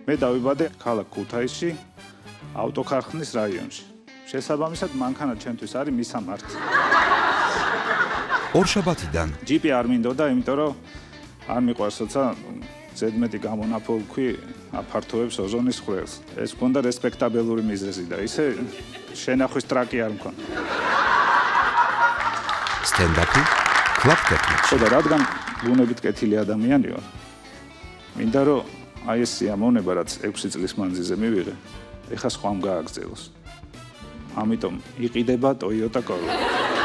მე დავიბადე ქალაქ ქუთაისში, ავტოქარხნის რაიონში. შესაბამისად, მანქანა ჩემთვის არის მისამართი. ორშაბათიდან ჯიპი არ მინდოდა, იმიტომ რომ არ მიყვარს, როცა ზედმეტი გამონაფოლქვი აფართოებს ოზონის ხვრელს. ეს მქონდა რესპექტაბელური მიზეზი და ისე შენახვის ტრაკი არ მქონდა. სტენდაპი კლაპტექნიკა. ხო და რადგან ბუნებით კეთილი ადამიანი ვარ, მინდა რომ აი ეს სიამოვნება, რაც 6 წლის მანძილზე მივიღე, ეხა სხვამ გააგრძელოს. ამიტომ იყიდება Toyota Corolla.